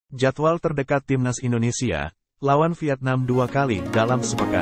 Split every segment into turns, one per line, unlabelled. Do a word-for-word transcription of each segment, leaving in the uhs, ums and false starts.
Jadwal terdekat Timnas Indonesia, lawan Vietnam dua kali dalam sepekan.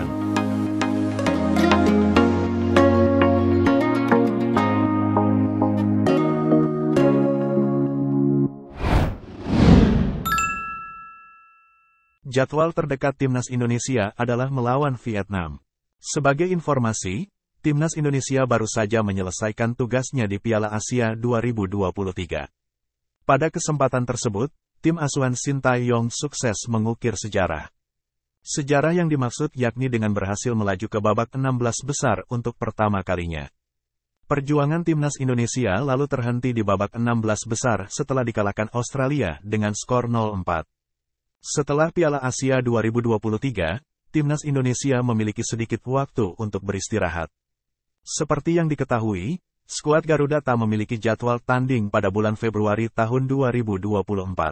Jadwal terdekat Timnas Indonesia adalah melawan Vietnam. Sebagai informasi, Timnas Indonesia baru saja menyelesaikan tugasnya di Piala Asia dua ribu dua puluh tiga. Pada kesempatan tersebut, tim asuhan Sintayong sukses mengukir sejarah. Sejarah yang dimaksud yakni dengan berhasil melaju ke babak enam belas besar untuk pertama kalinya. Perjuangan Timnas Indonesia lalu terhenti di babak enam belas besar setelah dikalahkan Australia dengan skor nol empat. Setelah Piala Asia dua ribu dua puluh tiga, Timnas Indonesia memiliki sedikit waktu untuk beristirahat. Seperti yang diketahui, skuad Garuda tak memiliki jadwal tanding pada bulan Februari tahun dua ribu dua puluh empat.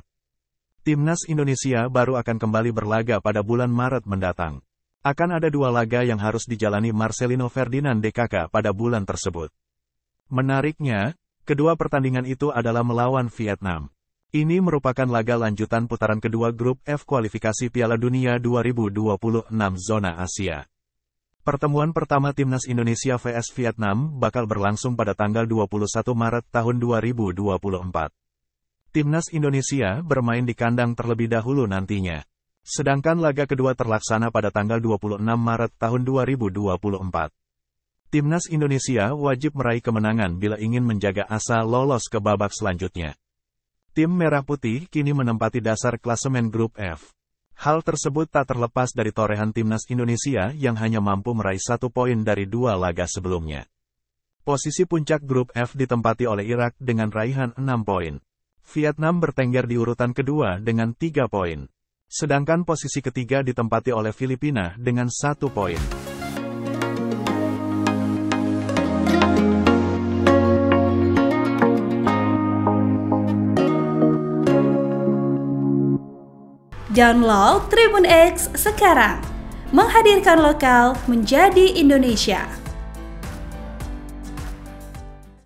Timnas Indonesia baru akan kembali berlaga pada bulan Maret mendatang. Akan ada dua laga yang harus dijalani Marcelino Ferdinand D K K pada bulan tersebut. Menariknya, kedua pertandingan itu adalah melawan Vietnam. Ini merupakan laga lanjutan putaran kedua grup F kualifikasi Piala Dunia dua ribu dua puluh enam zona Asia. Pertemuan pertama Timnas Indonesia versus Vietnam bakal berlangsung pada tanggal dua puluh satu Maret tahun dua ribu dua puluh empat. Timnas Indonesia bermain di kandang terlebih dahulu nantinya. Sedangkan laga kedua terlaksana pada tanggal dua puluh enam Maret tahun dua ribu dua puluh empat. Timnas Indonesia wajib meraih kemenangan bila ingin menjaga asa lolos ke babak selanjutnya. Tim Merah Putih kini menempati dasar klasemen grup F. Hal tersebut tak terlepas dari torehan Timnas Indonesia yang hanya mampu meraih satu poin dari dua laga sebelumnya. Posisi puncak grup F ditempati oleh Irak dengan raihan enam poin. Vietnam bertengger di urutan kedua dengan tiga poin. Sedangkan posisi ketiga ditempati oleh Filipina dengan satu poin.
Download Tribun X sekarang, menghadirkan lokal menjadi Indonesia.